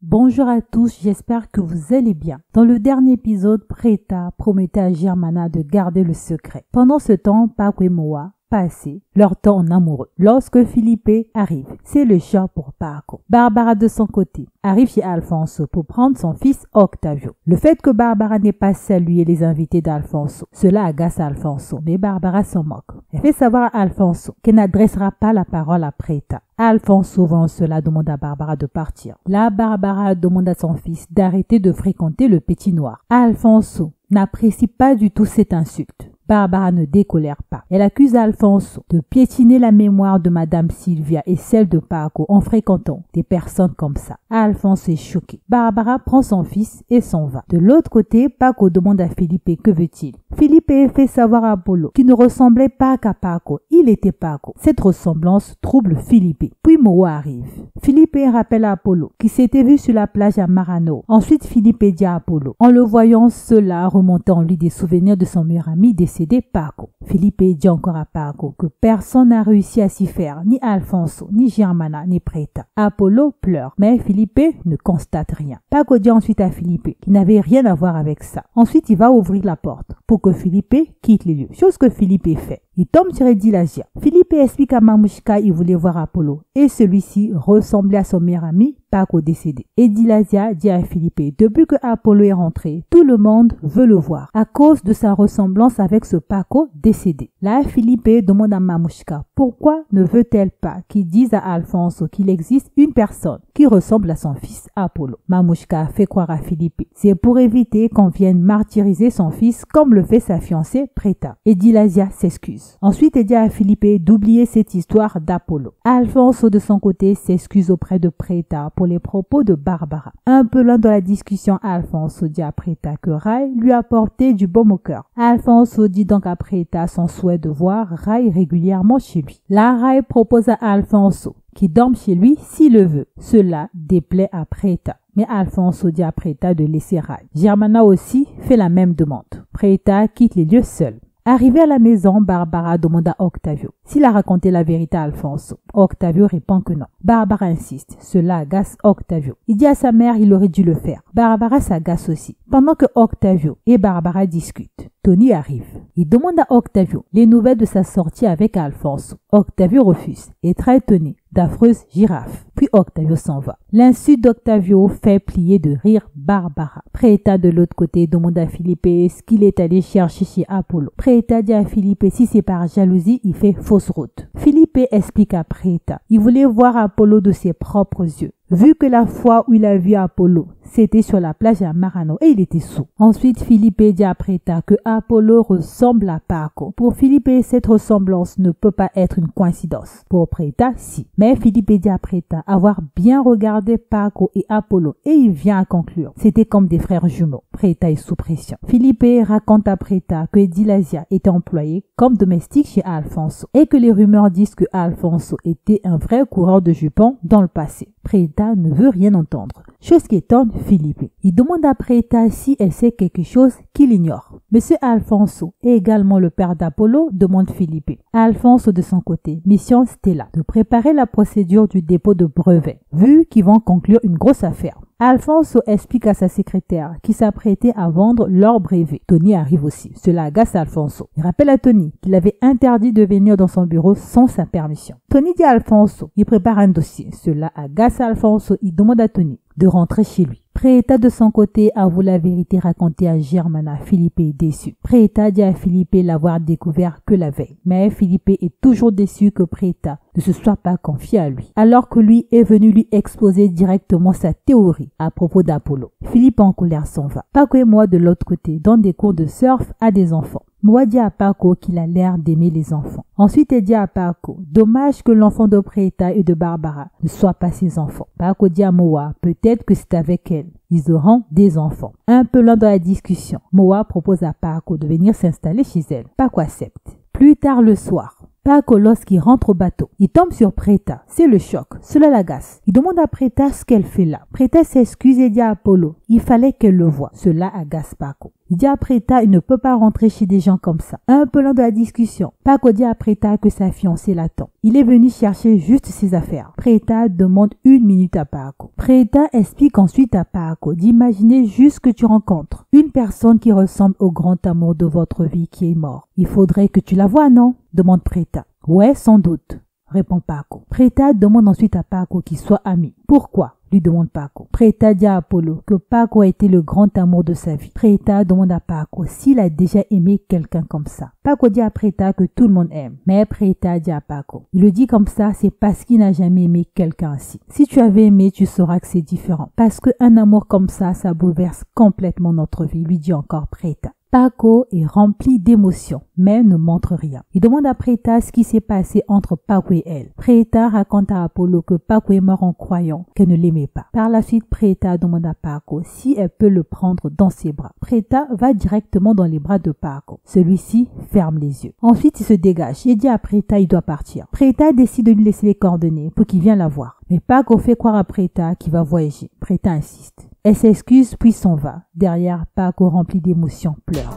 Bonjour à tous, j'espère que vous allez bien. Dans le dernier épisode, Preta promettait à Germana de garder le secret. Pendant ce temps, Paco et Moa passaient leur temps en amoureux. Lorsque Felipe arrive, c'est le choc pour Paco. Barbara de son côté arrive chez Alfonso pour prendre son fils Octavio. Le fait que Barbara n'ait pas salué les invités d'Alfonso, cela agace Alfonso, mais Barbara s'en moque. Elle fait savoir à Alfonso qu'elle n'adressera pas la parole à Preta. Alfonso, voyant cela, demande à Barbara de partir. Là, Barbara demande à son fils d'arrêter de fréquenter le petit noir. Alfonso n'apprécie pas du tout cette insulte. Barbara ne décolère pas. Elle accuse Alfonso de piétiner la mémoire de Madame Sylvia et celle de Paco en fréquentant des personnes comme ça. Alfonso est choqué. Barbara prend son fils et s'en va. De l'autre côté, Paco demande à Felipe que veut-il. Felipe fait savoir à Apollo qu'il ne ressemblait pas qu'à Paco. Il était Paco. Cette ressemblance trouble Felipe. Puis Moa arrive. Felipe rappelle à Apollo qu'il s'était vu sur la plage à Marano. Ensuite, Felipe dit à Apollo, en le voyant cela remonter en lui des souvenirs de son meilleur ami décédé Paco. Felipe dit encore à Paco que personne n'a réussi à s'y faire, ni Alfonso, ni Germana, ni Preta. Apollo pleure, mais Felipe ne constate rien. Paco dit ensuite à Felipe qu'il n'avait rien à voir avec ça. Ensuite, il va ouvrir la porte pour que Felipe quitte les lieux, chose que Felipe fait. Il tombe sur Edilasia. Felipe explique à Mamushka qu'il voulait voir Apollo et celui-ci ressemblait à son meilleur ami Paco décédé. Edilasia dit à Felipe, depuis que Apollo est rentré, tout le monde veut le voir à cause de sa ressemblance avec ce Paco décédé. Là, Felipe demande à Mamushka pourquoi ne veut-elle pas qu'il dise à Alfonso qu'il existe une personne qui ressemble à son fils Apollo. Mamushka fait croire à Felipe. C'est pour éviter qu'on vienne martyriser son fils comme le fait sa fiancée Preta. Edilasia s'excuse. Ensuite, elle dit à Felipe d'oublier cette histoire d'Apollo. Alfonso, de son côté, s'excuse auprès de Preta pour les propos de Barbara. Un peu loin dans la discussion, Alfonso dit à Preta que Ray lui a apporté du baume au cœur. Alfonso dit donc à Preta son souhait de voir Ray régulièrement chez lui. Là, Ray propose à Alfonso qu'il dorme chez lui s'il le veut. Cela déplaît à Preta. Mais Alfonso dit à Preta de laisser Ray. Germana aussi fait la même demande. Preta quitte les lieux seul. Arrivé à la maison, Barbara demande à Octavio s'il a raconté la vérité à Alfonso. Octavio répond que non. Barbara insiste. Cela agace Octavio. Il dit à sa mère qu'il aurait dû le faire. Barbara s'agace aussi. Pendant que Octavio et Barbara discutent, Tony arrive. Il demande à Octavio les nouvelles de sa sortie avec Alfonso. Octavio refuse et très étonné d'affreuses girafes. Puis Octavio s'en va. L'insulte d'Octavio fait plier de rire Barbara. Preta de l'autre côté demande à Felipe ce qu'il est allé chercher chez Apollo. Preta dit à Felipe si c'est par jalousie, il fait fausse route. Felipe explique à Preta. Il voulait voir Apollo de ses propres yeux. Vu que la fois où il a vu Apollo, c'était sur la plage à Marano et il était sourd. Ensuite, Felipe dit à Preta que Apollo ressemble à Paco. Pour Felipe, cette ressemblance ne peut pas être une coïncidence. Pour Preta, si. Mais Felipe dit à Preta avoir bien regardé Paco et Apollo et il vient à conclure. C'était comme des frères jumeaux. Preta est sous pression. Felipe raconte à Preta que Edilasia était employé comme domestique chez Alfonso et que les rumeurs disent que Alfonso était un vrai coureur de jupons dans le passé. Preta ne veut rien entendre, chose qui étonne Felipe. Il demande à Preta si elle sait quelque chose qu'il ignore. Monsieur Alfonso est également le père d'Apollo, demande Felipe. Alfonso de son côté, mission Stella, de préparer la procédure du dépôt de brevet, vu qu'ils vont conclure une grosse affaire. Alfonso explique à sa secrétaire qu'il s'apprêtait à vendre leur brevet. Tony arrive aussi. Cela agace Alfonso. Il rappelle à Tony qu'il avait interdit de venir dans son bureau sans sa permission. Tony dit à Alfonso qu'il prépare un dossier. Cela agace Alfonso. Il demande à Tony de rentrer chez lui. Preta de son côté avoue la vérité racontée à Germana. Felipe est déçu. Preta dit à Felipe l'avoir découvert que la veille. Mais Felipe est toujours déçu que Preta ne se soit pas confié à lui, alors que lui est venu lui exposer directement sa théorie à propos d'Apollo. Felipe en colère s'en va. Paco et moi de l'autre côté donnent des cours de surf à des enfants. Moa dit à Paco qu'il a l'air d'aimer les enfants. Ensuite, elle dit à Paco, dommage que l'enfant de Preta et de Barbara ne soit pas ses enfants. Paco dit à Moa, peut-être que c'est avec elle. Ils auront des enfants. Un peu loin dans la discussion, Moa propose à Paco de venir s'installer chez elle. Paco accepte. Plus tard le soir, Paco, lorsqu'il rentre au bateau, il tombe sur Preta. C'est le choc. Cela l'agace. Il demande à Preta ce qu'elle fait là. Preta s'excuse et dit à Apollo, il fallait qu'elle le voie. Cela agace Paco. Il dit à Preta, il ne peut pas rentrer chez des gens comme ça. Un peu lent de la discussion, Paco dit à Preta que sa fiancée l'attend. Il est venu chercher juste ses affaires. Preta demande 1 minute à Paco. Preta explique ensuite à Paco d'imaginer juste que tu rencontres une personne qui ressemble au grand amour de votre vie qui est mort. Il faudrait que tu la vois, non? Demande Preta. Ouais, sans doute, répond Paco. Preta demande ensuite à Paco qu'ils soient amis. Pourquoi? Lui demande Paco. Preta dit à Apollo que Paco a été le grand amour de sa vie. Preta demande à Paco s'il a déjà aimé quelqu'un comme ça. Paco dit à Preta que tout le monde aime. Mais Preta dit à Paco, il le dit comme ça, c'est parce qu'il n'a jamais aimé quelqu'un ainsi. Si tu avais aimé, tu sauras que c'est différent. Parce qu'un amour comme ça bouleverse complètement notre vie, lui dit encore Preta. Paco est rempli d'émotions, mais ne montre rien. Il demande à Preta ce qui s'est passé entre Paco et elle. Preta raconte à Apollo que Paco est mort en croyant qu'elle ne l'aimait pas. Par la suite, Preta demande à Paco si elle peut le prendre dans ses bras. Preta va directement dans les bras de Paco. Celui-ci ferme les yeux. Ensuite, il se dégage et dit à Preta il doit partir. Preta décide de lui laisser les coordonnées pour qu'il vienne la voir. Mais Paco fait croire à Preta qu'il va voyager. Preta insiste. Elle s'excuse puis s'en va. Derrière, Paco rempli d'émotions pleure.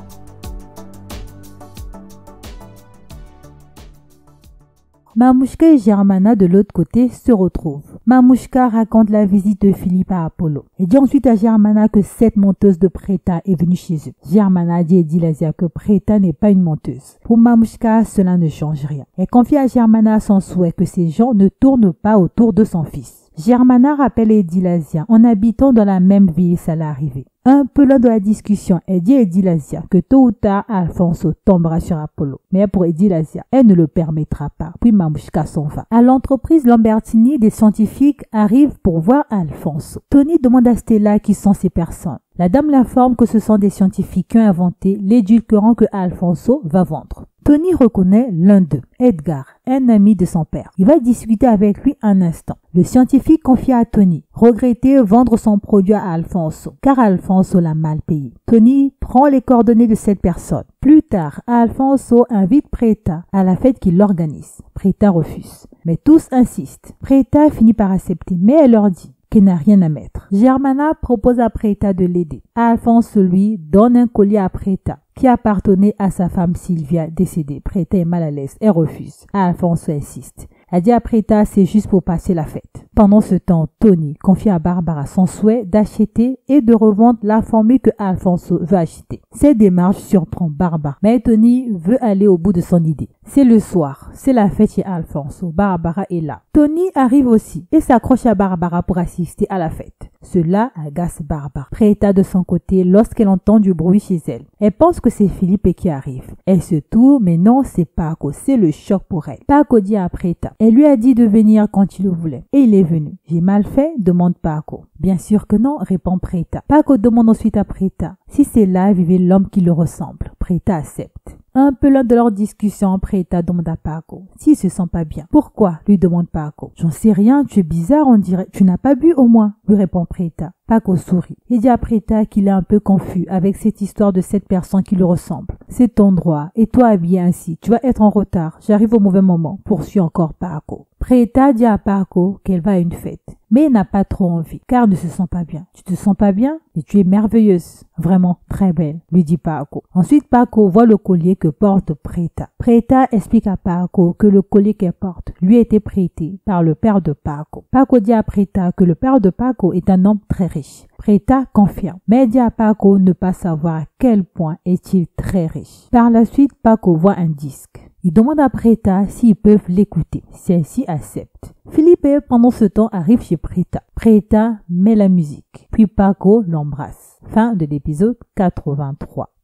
Mamouchka et Germana de l'autre côté se retrouvent. Mamouchka raconte la visite de Philippe à Apollo. Elle dit ensuite à Germana que cette menteuse de Preta est venue chez eux. Germana dit à Edilazia que Preta n'est pas une menteuse. Pour Mamouchka, cela ne change rien. Elle confie à Germana son souhait que ces gens ne tournent pas autour de son fils. Germana rappelle Edilazia, en habitant dans la même ville, ça l'est arrivé. Un peu lors de la discussion, elle dit à Edilazia que tôt ou tard, Alfonso tombera sur Apollo. Mais pour Edilazia, elle ne le permettra pas. Puis Mamouchka s'en va. À l'entreprise Lambertini, des scientifiques arrivent pour voir Alfonso. Tony demande à Stella qui sont ces personnes. La dame l'informe que ce sont des scientifiques qui ont inventé l'édulcorant que Alfonso va vendre. Tony reconnaît l'un d'eux, Edgar, un ami de son père. Il va discuter avec lui un instant. Le scientifique confie à Tony regretter vendre son produit à Alfonso, car Alfonso l'a mal payé. Tony prend les coordonnées de cette personne. Plus tard, Alfonso invite Preta à la fête qu'il organise. Preta refuse, mais tous insistent. Preta finit par accepter, mais elle leur dit qu'elle n'a rien à mettre. Germana propose à Preta de l'aider. Alfonso, lui, donne un collier à Preta qui appartenait à sa femme Sylvia décédée. Preta est mal à l'aise et refuse. Alfonso insiste. Elle dit à Preta c'est juste pour passer la fête. Pendant ce temps, Tony confie à Barbara son souhait d'acheter et de revendre la formule que Alfonso veut acheter. Cette démarche surprend Barbara, mais Tony veut aller au bout de son idée. C'est le soir, c'est la fête chez Alfonso. Barbara est là. Tony arrive aussi et s'accroche à Barbara pour assister à la fête. Cela agace Barbara. Preta de son côté, lorsqu'elle entend du bruit chez elle, elle pense que c'est Philippe qui arrive. Elle se tourne, mais non, c'est Paco. C'est le choc pour elle. Paco dit à Preta. Elle lui a dit de venir quand il le voulait. Et il est venu. J'ai mal fait? Demande Paco. Bien sûr que non, répond Preta. Paco demande ensuite à Preta si c'est là vivait l'homme qui le ressemble. Preta accepte. Un peu lors de leur discussion, Preta demande à Paco s'il se sent pas bien. Pourquoi? Lui demande Paco. J'en sais rien, tu es bizarre, on dirait. Tu n'as pas bu au moins? Lui répond Preta. Paco sourit. Il dit à Preta qu'il est un peu confus avec cette histoire de cette personne qui lui ressemble. C'est ton droit. Et toi habillé ainsi, tu vas être en retard. J'arrive au mauvais moment. Poursuit encore Paco. Preta dit à Paco qu'elle va à une fête. Mais elle n'a pas trop envie, car elle ne se sent pas bien. Tu te sens pas bien? Mais tu es merveilleuse. Vraiment très belle, lui dit Paco. Ensuite, Paco voit le collier que porte Preta. Preta explique à Paco que le collier qu'elle porte lui a été prêté par le père de Paco. Paco dit à Preta que le père de Paco est un homme très riche. Preta confirme, mais dit à Paco ne pas savoir à quel point est-il très riche. Par la suite, Paco voit un disque. Il demande à Preta s'ils peuvent l'écouter. Celle-ci accepte. Philippe, pendant ce temps, arrive chez Preta. Preta met la musique. Puis Paco l'embrasse. Fin de l'épisode 83.